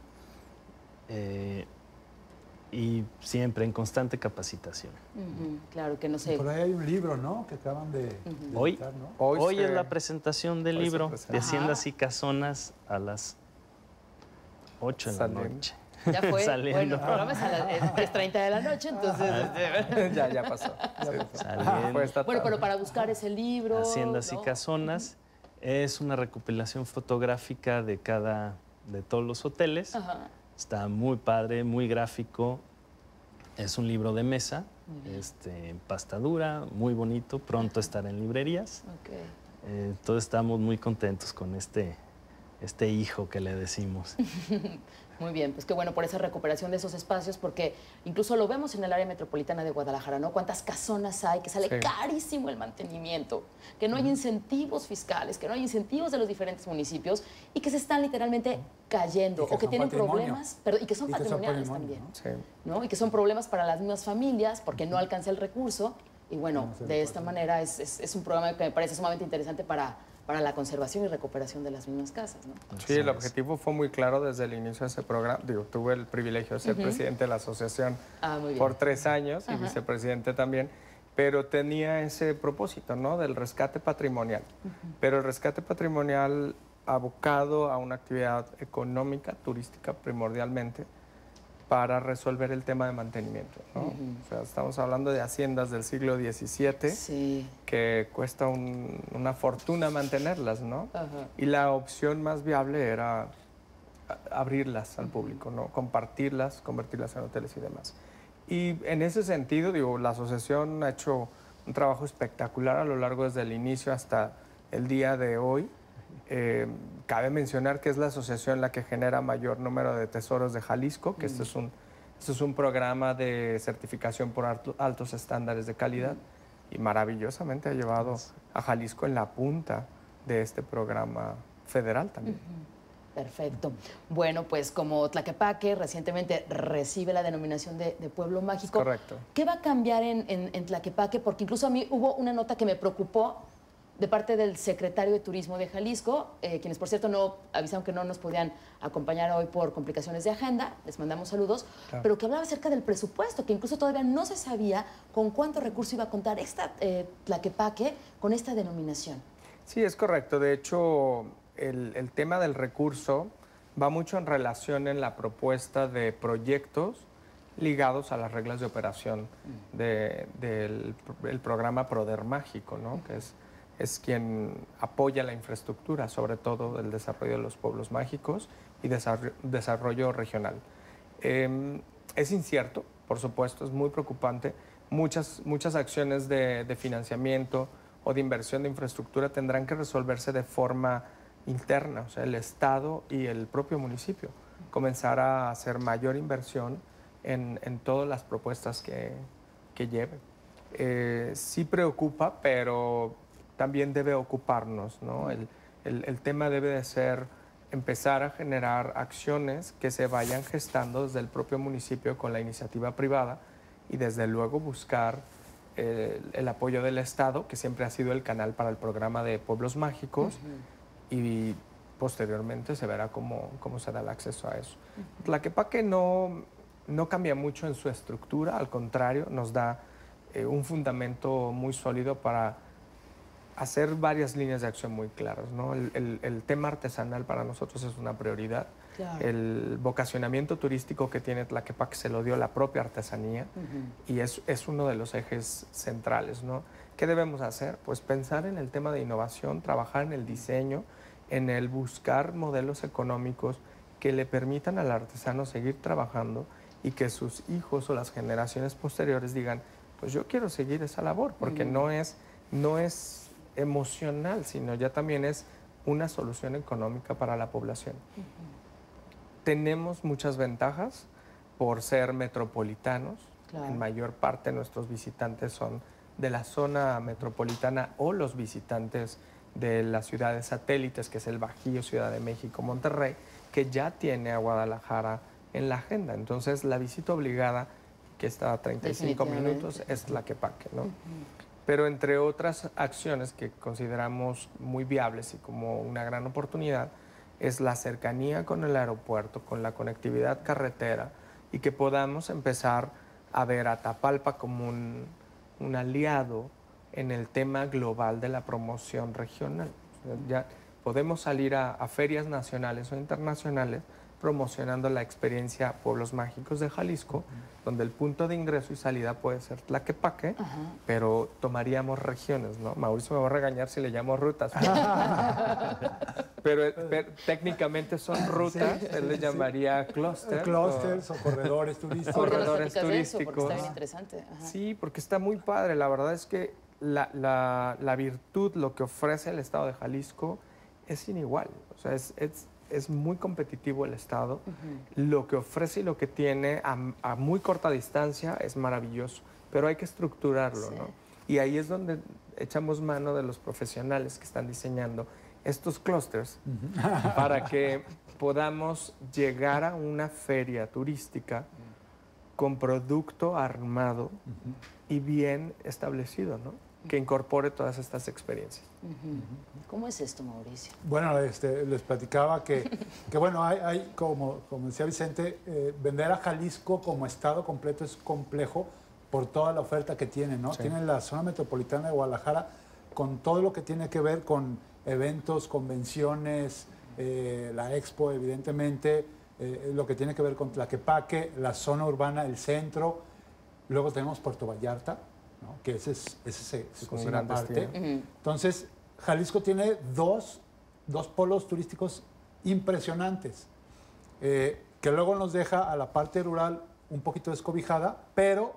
y siempre en constante capacitación. Claro, que no sé. Por ahí hay un libro, ¿no? Que acaban de editar, ¿no? Hoy es la presentación del libro de Haciendas y Casonas a las 8 de la noche. Ya fue. Saliendo. Bueno, el programa es a las 10:30 de la noche, entonces... ya pasó. Bueno, pero para buscar ese libro... Haciendas y Casonas es una recopilación fotográfica de todos los hoteles. Está muy padre, muy gráfico. Es un libro de mesa, en pasta dura, muy bonito. Pronto estará en librerías. Entonces estamos muy contentos con este este hijo que le decimos. Muy bien, pues qué bueno por esa recuperación de esos espacios, porque incluso lo vemos en el área metropolitana de Guadalajara, ¿no? Cuántas casonas hay, que sale carísimo el mantenimiento, que no hay incentivos fiscales, que no hay incentivos de los diferentes municipios y que se están literalmente cayendo o que tienen problemas, y que son patrimoniales también, ¿no? Y que son problemas para las mismas familias porque no alcanza el recurso. Y bueno, de esta manera es un programa que me parece sumamente interesante para la conservación y recuperación de las mismas casas, ¿no? Sí, el objetivo fue muy claro desde el inicio de ese programa. Digo, tuve el privilegio de ser presidente de la asociación por 3 años y vicepresidente también, pero tenía ese propósito, ¿no? Del rescate patrimonial. Pero el rescate patrimonial abocado a una actividad económica, turística primordialmente, para resolver el tema de mantenimiento, ¿no? O sea, estamos hablando de haciendas del siglo XVII que cuesta una fortuna mantenerlas, ¿no? Y la opción más viable era abrirlas al público, ¿no? Compartirlas, convertirlas en hoteles y demás. Y en ese sentido, digo, la asociación ha hecho un trabajo espectacular a lo largo desde el inicio hasta el día de hoy. Cabe mencionar que es la asociación la que genera mayor número de tesoros de Jalisco, que este es un programa de certificación por altos estándares de calidad y maravillosamente ha llevado a Jalisco en la punta de este programa federal también. Perfecto. Bueno, pues como Tlaquepaque recientemente recibe la denominación de Pueblo Mágico, correcto. ¿Qué va a cambiar en Tlaquepaque? Porque incluso a mí hubo una nota que me preocupó de parte del secretario de Turismo de Jalisco, quienes por cierto no avisaron que no nos podían acompañar hoy por complicaciones de agenda, les mandamos saludos, pero que hablaba acerca del presupuesto, que incluso todavía no se sabía con cuánto recurso iba a contar esta Tlaquepaque con esta denominación. Sí, es correcto. De hecho, el tema del recurso va mucho en relación en la propuesta de proyectos ligados a las reglas de operación del programa Proder Mágico, ¿no? Que es quien apoya la infraestructura, sobre todo el desarrollo de los pueblos mágicos y desarrollo regional. Es incierto, por supuesto, es muy preocupante. Muchas acciones de financiamiento o de inversión de infraestructura tendrán que resolverse de forma interna, o sea, el Estado y el propio municipio. Comenzar a hacer mayor inversión en todas las propuestas que lleven. Sí preocupa, pero también debe ocuparnos, ¿no? El tema debe de ser empezar a generar acciones que se vayan gestando desde el propio municipio con la iniciativa privada y desde luego buscar el apoyo del Estado, que siempre ha sido el canal para el programa de Pueblos Mágicos, y posteriormente se verá cómo se da el acceso a eso. Tlaquepaque no cambia mucho en su estructura, al contrario, nos da un fundamento muy sólido para hacer varias líneas de acción muy claras, ¿no? El tema artesanal para nosotros es una prioridad. Claro. El vocacionamiento turístico que tiene Tlaquepaque se lo dio la propia artesanía y es uno de los ejes centrales, ¿no? ¿Qué debemos hacer? Pues pensar en el tema de innovación, trabajar en el diseño, en el buscar modelos económicos que le permitan al artesano seguir trabajando y que sus hijos o las generaciones posteriores digan, pues yo quiero seguir esa labor, porque no es emocional, sino ya también es una solución económica para la población. Tenemos muchas ventajas por ser metropolitanos. Claro. En mayor parte nuestros visitantes son de la zona metropolitana o los visitantes de las ciudades satélites, que es el Bajío, Ciudad de México, Monterrey, que ya tiene a Guadalajara en la agenda. Entonces, la visita obligada, que está a 35 minutos, es Tlaquepaque, ¿no? Pero entre otras acciones que consideramos muy viables y como una gran oportunidad, es la cercanía con el aeropuerto, con la conectividad carretera, y que podamos empezar a ver a Tapalpa como un aliado en el tema global de la promoción regional. Ya podemos salir a ferias nacionales o internacionales promocionando la experiencia Pueblos Mágicos de Jalisco, donde el punto de ingreso y salida puede ser Tlaquepaque, pero tomaríamos regiones, ¿no? Mauricio me va a regañar si le llamo rutas. Pero técnicamente son rutas, él le llamaría clústeres. Clústeres o corredores turísticos. Corredores turísticos. Porque está bien interesante. Sí, porque está muy padre. La verdad es que la virtud, lo que ofrece el Estado de Jalisco, es inigual. O sea, es muy competitivo el estado. Lo que ofrece y lo que tiene a muy corta distancia es maravilloso, pero hay que estructurarlo, ¿no? Y ahí es donde echamos mano de los profesionales que están diseñando estos clústeres para que podamos llegar a una feria turística con producto armado y bien establecido, ¿no? Que incorpore todas estas experiencias. ¿Cómo es esto, Mauricio? Bueno, les platicaba que bueno, hay como decía Vicente, vender a Jalisco como estado completo es complejo por toda la oferta que tiene, ¿no? Sí. Tienen la zona metropolitana de Guadalajara con todo lo que tiene que ver con eventos, convenciones, la expo, evidentemente, lo que tiene que ver con Tlaquepaque, la zona urbana, el centro. Luego tenemos Puerto Vallarta, ¿no? Que ese se cocina aparte. Entonces, Jalisco tiene dos polos turísticos impresionantes, que luego nos deja a la parte rural un poquito descobijada, pero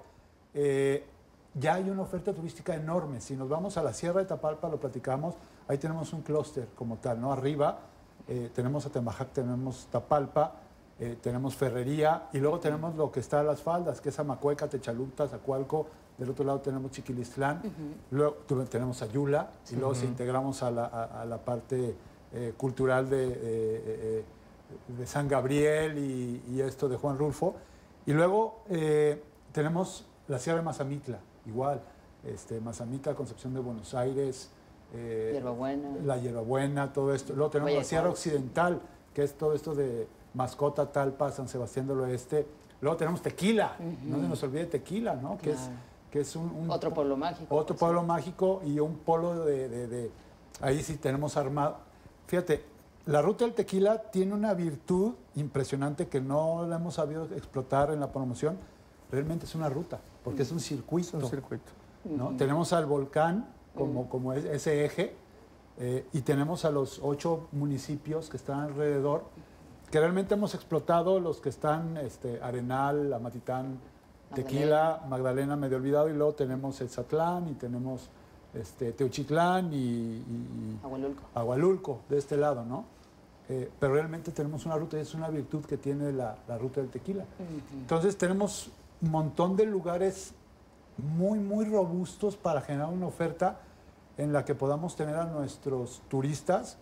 ya hay una oferta turística enorme. Si nos vamos a la Sierra de Tapalpa, lo platicamos, ahí tenemos un clúster como tal, ¿no? Arriba tenemos Atemajac, tenemos Tapalpa, tenemos Ferrería, y luego tenemos lo que está a las faldas, que es Amacueca, Techaluta, Zacualco. Del otro lado tenemos Chiquilistlán, luego tenemos Ayula, y luego si integramos a la parte cultural de San Gabriel y esto de Juan Rulfo. Y luego tenemos la Sierra de Mazamitla, igual, Mazamitla, Concepción de Buenos Aires, Hierbabuena. la Hierbabuena, todo esto. Luego tenemos la Sierra Occidental, que es todo esto de Mascota, Talpa, San Sebastián del Oeste. Luego tenemos Tequila, no se nos olvide Tequila, ¿no? Claro. Que es un Otro pueblo mágico. Otro pueblo mágico y un polo ahí sí tenemos armado. Fíjate, la ruta del tequila tiene una virtud impresionante que no la hemos sabido explotar en la promoción. Realmente es una ruta, porque es un circuito. Es un circuito. ¿No? Tenemos al volcán como ese eje y tenemos a los 8 municipios que están alrededor, que realmente hemos explotado los que están Arenal, Amatitán, Tequila, Magdalena medio olvidado, y luego tenemos Etzatlán y tenemos Teuchitlán y Agualulco de este lado, ¿no? Pero realmente tenemos una ruta y es una virtud que tiene la ruta del tequila. Entonces tenemos un montón de lugares muy, muy robustos para generar una oferta en la que podamos tener a nuestros turistas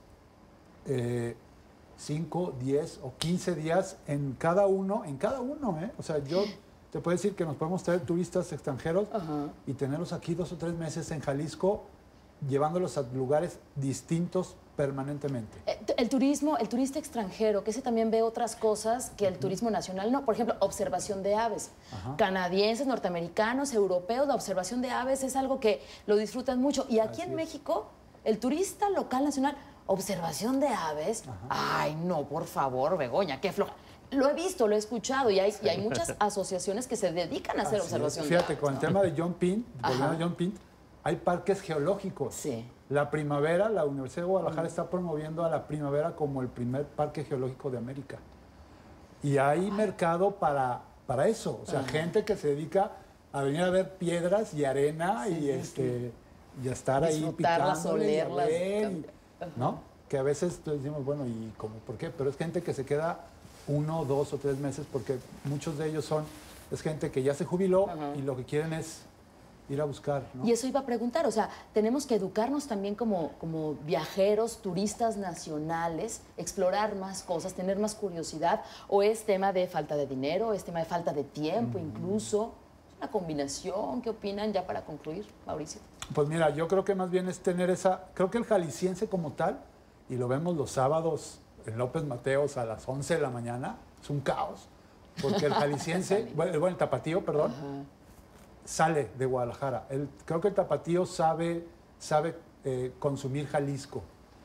5, 10 o 15 días en cada uno, ¿eh? O sea, yo te puedo decir que nos podemos traer turistas extranjeros y tenerlos aquí 2 o 3 meses en Jalisco, llevándolos a lugares distintos permanentemente. El turista extranjero, que ese también ve otras cosas que el turismo nacional no. Por ejemplo, observación de aves. Canadienses, norteamericanos, europeos, la observación de aves es algo que lo disfrutan mucho. Y aquí en México, el turista local nacional, observación de aves, ay, no, por favor, Begoña, qué floja. Lo he visto, lo he escuchado y hay muchas asociaciones que se dedican a hacer observación de aves. Fíjate, con el tema de John Pint, volviendo a John Pint, hay parques geológicos. Sí. La primavera, la Universidad de Guadalajara está promoviendo a la primavera como el primer parque geológico de América. Y hay mercado para eso. O sea, gente que se dedica a venir a ver piedras y arena y estar ahí disfrutarlas, olerlas. ¿no? Que a veces decimos, bueno, ¿y cómo? ¿Por qué? Pero es gente que se queda 1, 2 o 3 meses porque muchos de ellos es gente que ya se jubiló y lo que quieren es ir a buscar, ¿no? Y eso iba a preguntar, o sea, tenemos que educarnos también como viajeros, turistas nacionales, explorar más cosas, tener más curiosidad, o es tema de falta de dinero, es tema de falta de tiempo incluso, es una combinación. ¿Qué opinan ya para concluir, Mauricio? Pues mira, yo creo que más bien es tener creo que el jalisciense como tal, y lo vemos los sábados en López Mateos a las 11 de la mañana, es un caos, porque el jalisciense, el tapatío, perdón, sale de Guadalajara. Creo que el tapatío sabe consumir Jalisco.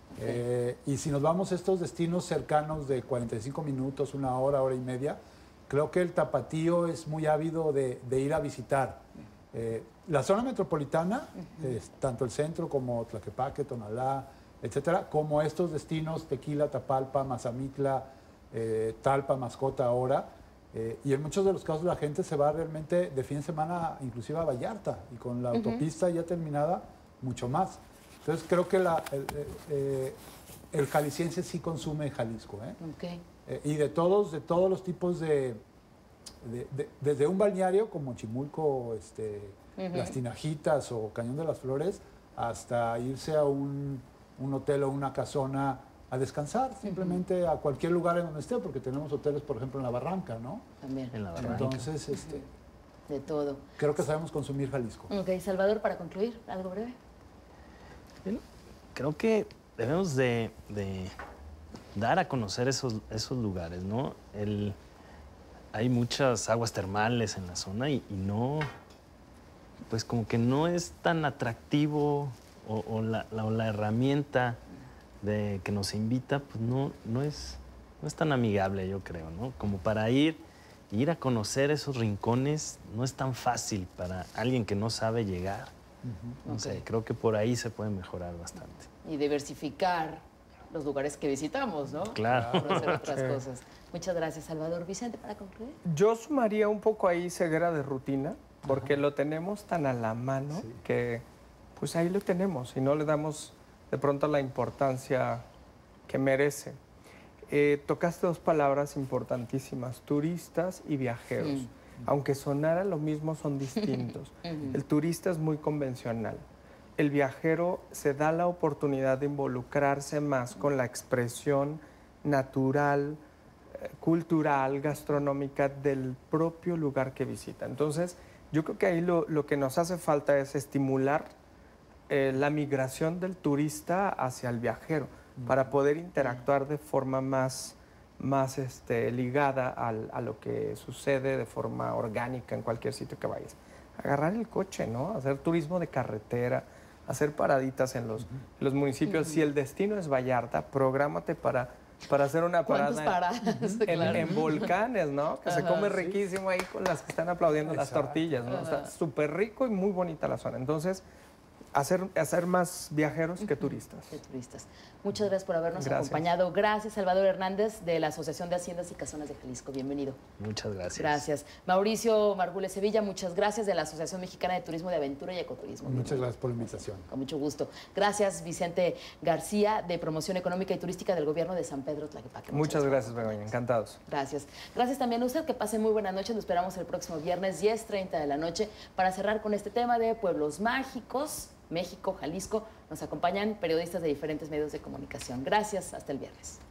Y si nos vamos a estos destinos cercanos de 45 minutos, 1 hora, hora y media, creo que el tapatío es muy ávido de ir a visitar. La zona metropolitana, tanto el centro como Tlaquepaque, Tonalá, etcétera, como estos destinos, Tequila, Tapalpa, Mazamitla, Talpa, Mascota ahora, y en muchos de los casos la gente se va realmente de fin de semana inclusive a Vallarta y con la autopista ya terminada mucho más. Entonces creo que el jalisciense sí consume Jalisco, ¿eh? Ok. Y de todos los tipos desde un balneario como Chimulco, Las Tinajitas o Cañón de las Flores, hasta irse a un hotel o una casona a descansar, simplemente a cualquier lugar en donde esté, porque tenemos hoteles, por ejemplo, en La Barranca, ¿no? También. En la Barranca. Entonces, De todo. creo que sabemos consumir Jalisco. Ok, Salvador, para concluir, algo breve. Creo que debemos de dar a conocer esos lugares, ¿no? Hay muchas aguas termales en la zona y no, pues como que no es tan atractivo o la herramienta que nos invita, pues no es tan amigable, yo creo, ¿no? Como para ir a conocer esos rincones no es tan fácil para alguien que no sabe llegar. No sé, creo que por ahí se puede mejorar bastante. Y diversificar los lugares que visitamos, ¿no? Claro. Conocer otras cosas. Muchas gracias, Salvador. Vicente, para concluir. Yo sumaría un poco ahí ceguera de rutina, porque lo tenemos tan a la mano que pues ahí lo tenemos y no le damos de pronto la importancia que merece. Tocaste dos palabras importantísimas, turistas y viajeros. Aunque sonara lo mismo, son distintos. El turista es muy convencional. El viajero se da la oportunidad de involucrarse más con la expresión natural, cultural, gastronómica del propio lugar que visita. Entonces, yo creo que ahí lo que nos hace falta es estimular la migración del turista hacia el viajero para poder interactuar de forma más ligada a lo que sucede de forma orgánica en cualquier sitio que vayas. Agarrar el coche, ¿no? Hacer turismo de carretera, hacer paraditas en los municipios. Si el destino es Vallarta, prográmate para hacer una parada en volcanes, ¿no? Que se come riquísimo ahí con las que están aplaudiendo las tortillas, ¿no? Está súper rico y muy bonita la zona. Entonces, hacer más viajeros que turistas. Muchas gracias por habernos acompañado. Gracias, Salvador Hernández, de la Asociación de Haciendas y Casonas de Jalisco. Bienvenido. Muchas gracias. Gracias. Mauricio Margules Sevilla, muchas gracias, de la Asociación Mexicana de Turismo de Aventura y Ecoturismo. Muchas gracias por la invitación. Con mucho gusto. Gracias, Vicente García, de Promoción Económica y Turística del Gobierno de San Pedro Tlaquepaque. Muchas gracias, Begoña. Encantados. Gracias. Gracias también a usted. Que pase muy buena noche. Nos esperamos el próximo viernes, 10:30 de la noche, para cerrar con este tema de pueblos mágicos. México, Jalisco, nos acompañan periodistas de diferentes medios de comunicación. Gracias, hasta el viernes.